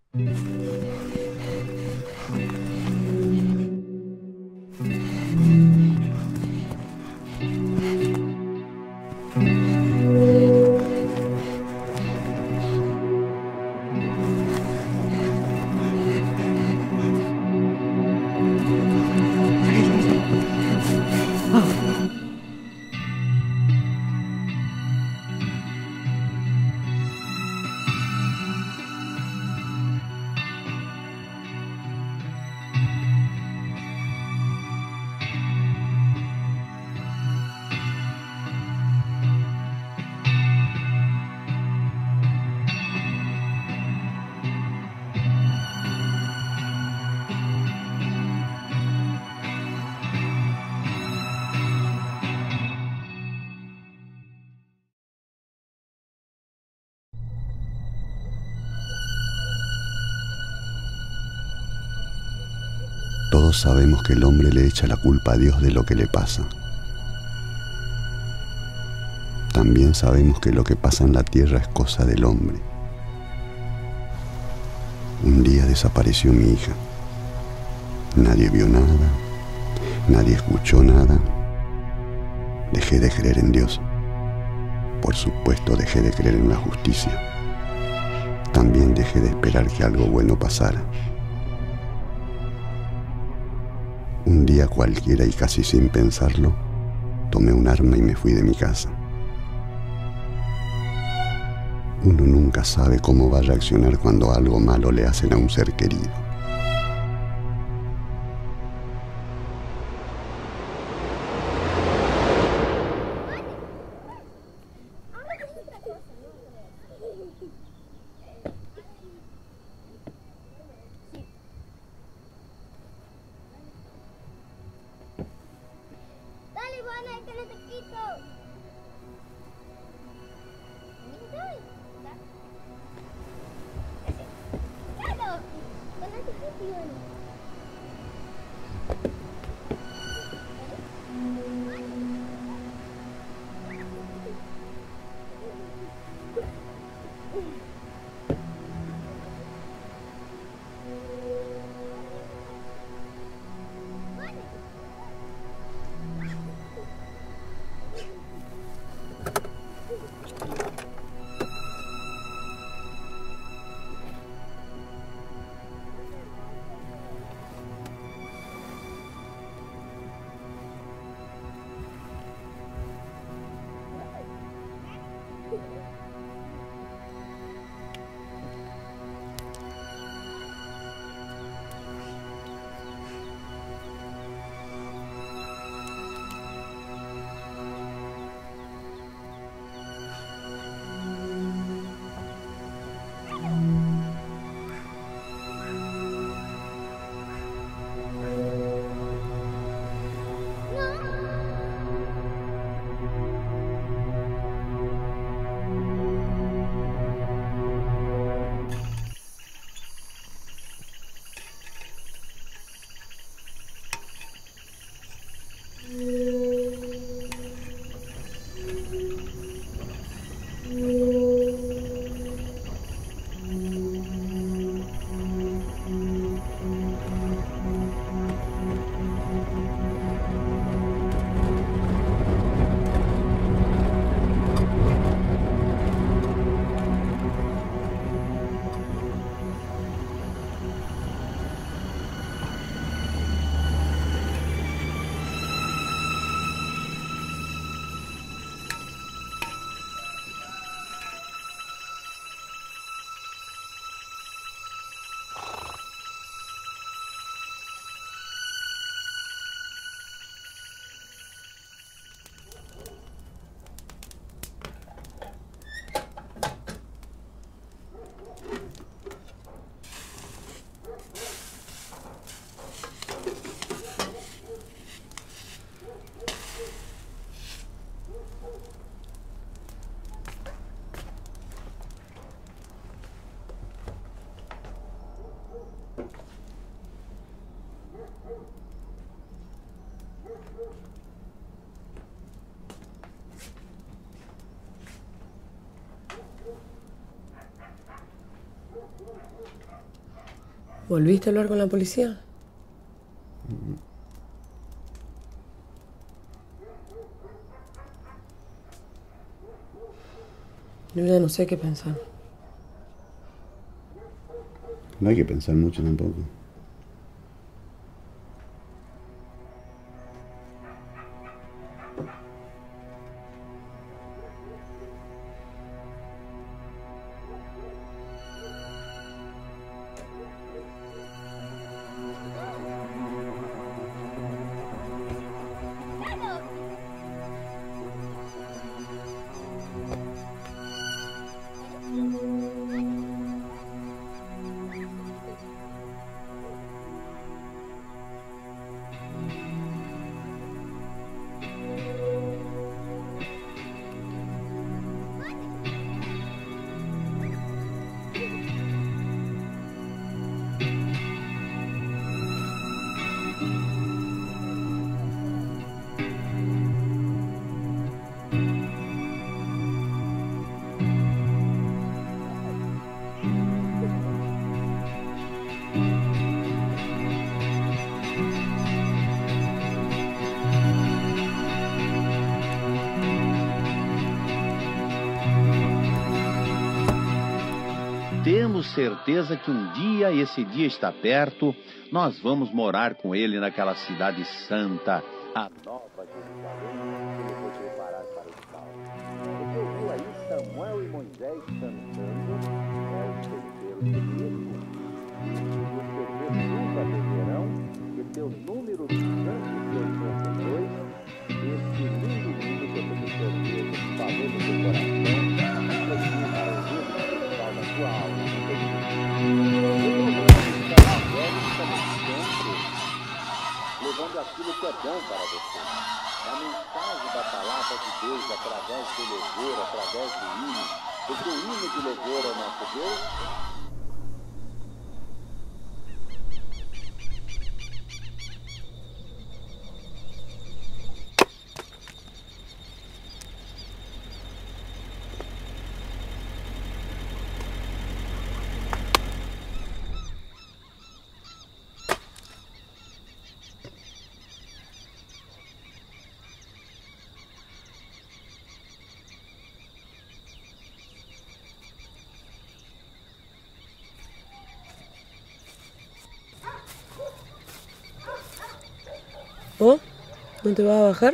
Todos sabemos que el hombre le echa la culpa a Dios de lo que le pasa. También sabemos que lo que pasa en la tierra es cosa del hombre. Un día desapareció mi hija. Nadie vio nada, nadie escuchó nada. Dejé de creer en Dios. Por supuesto, dejé de creer en la justicia. También dejé de esperar que algo bueno pasara. Un día cualquiera y casi sin pensarlo, tomé un arma y me fui de mi casa. Uno nunca sabe cómo va a reaccionar cuando algo malo le hacen a un ser querido. Dale, Juana, que no te quito. Claro, con no te quito, Ivana. ¿Volviste a hablar con la policía? Yo ya no sé qué pensar. No hay que pensar mucho tampoco. Temos certeza que dia esse dia está perto, nós vamos morar com ele naquela cidade santa, a Nova Jerusalém, que ele foi preparar para o salvo. Você ouviu aí Samuel e Moisés cantando, o terceiro período, e o terceiro nunca beberão, e seu número 182, esse lindo livro que eu tenho certeza falou no seu coração, para ouvir da sua alma. Levando aquilo que é bom para você. A mensagem da palavra de Deus através do louvor, através do hino, porque o hino de louvor é nosso Deus. ¿Oh? ¿No te vas a bajar?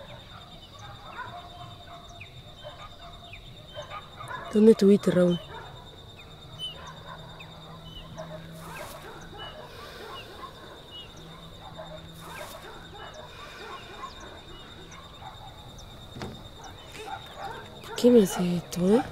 ¿Dónde estuviste, Raúl? ¿Por qué me haces esto, eh?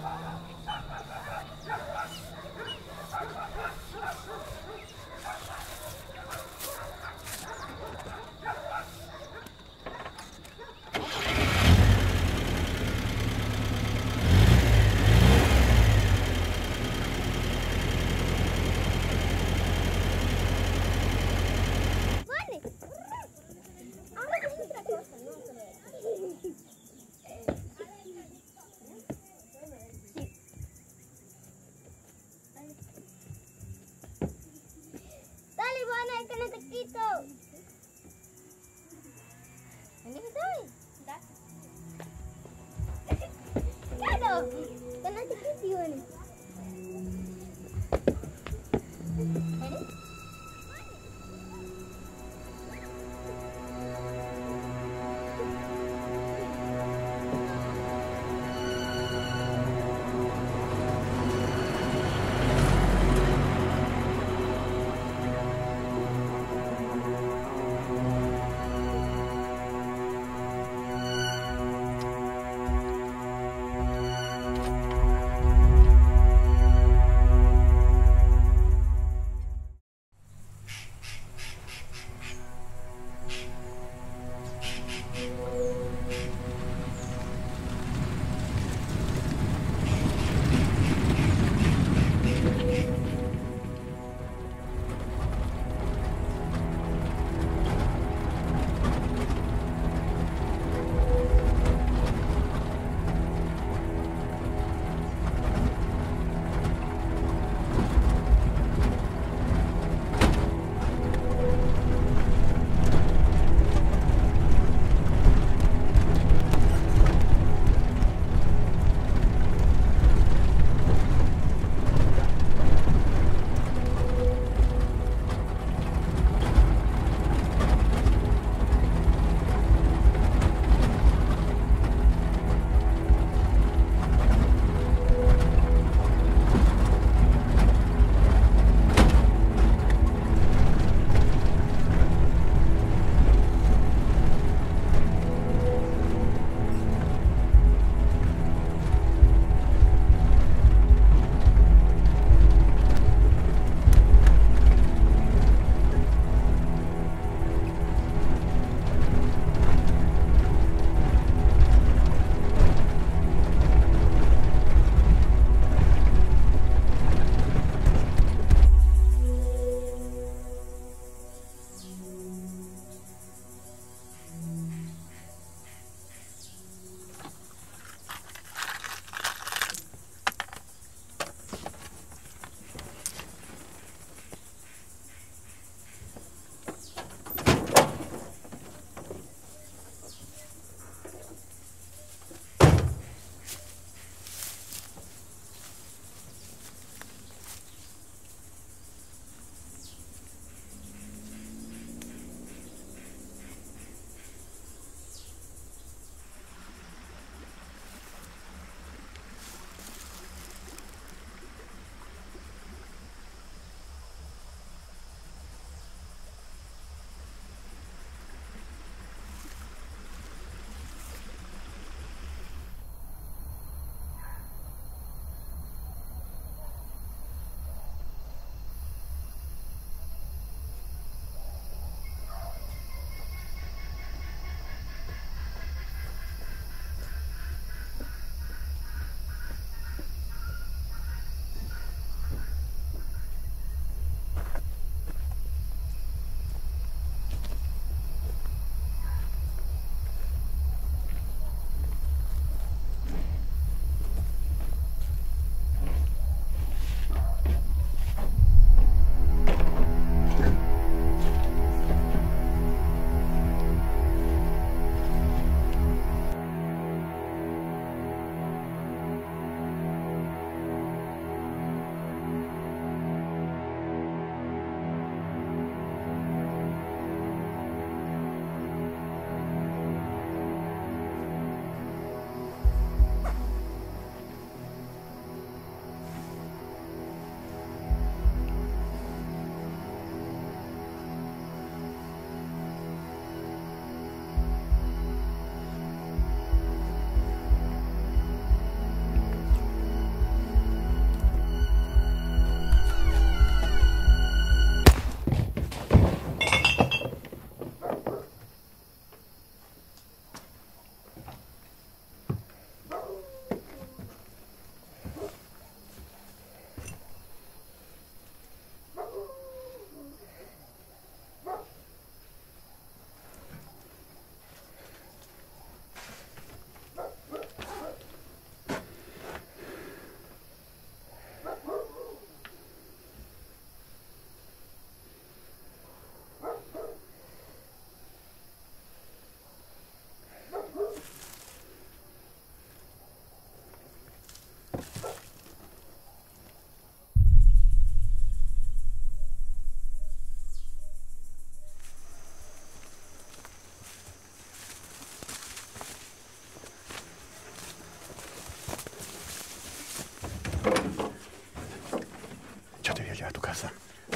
Yo te voy a llevar a tu casa.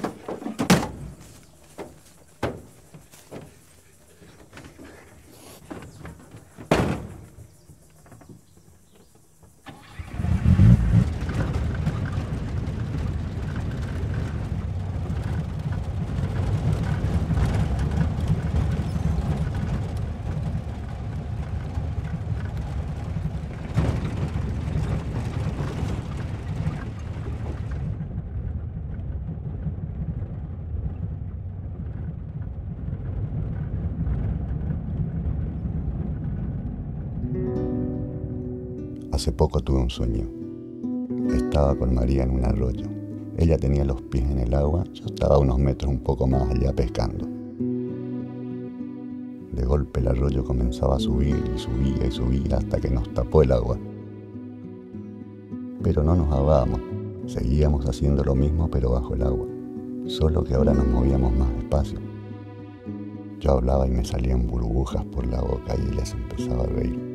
Hace poco tuve un sueño. Estaba con María en un arroyo. Ella tenía los pies en el agua, yo estaba a unos metros un poco más allá pescando. De golpe el arroyo comenzaba a subir y subía y subía hasta que nos tapó el agua. Pero no nos ahogábamos, seguíamos haciendo lo mismo pero bajo el agua, solo que ahora nos movíamos más despacio. Yo hablaba y me salían burbujas por la boca y ella se empezaba a reír.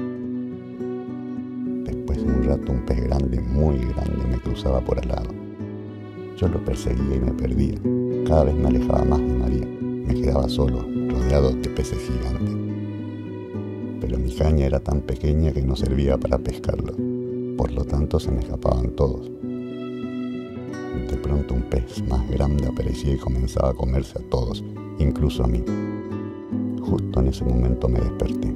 Después de un rato un pez grande, muy grande, me cruzaba por al lado. Yo lo perseguía y me perdía. Cada vez me alejaba más de María. Me quedaba solo, rodeado de peces gigantes. Pero mi caña era tan pequeña que no servía para pescarlo. Por lo tanto se me escapaban todos. De pronto un pez más grande aparecía y comenzaba a comerse a todos, incluso a mí. Justo en ese momento me desperté.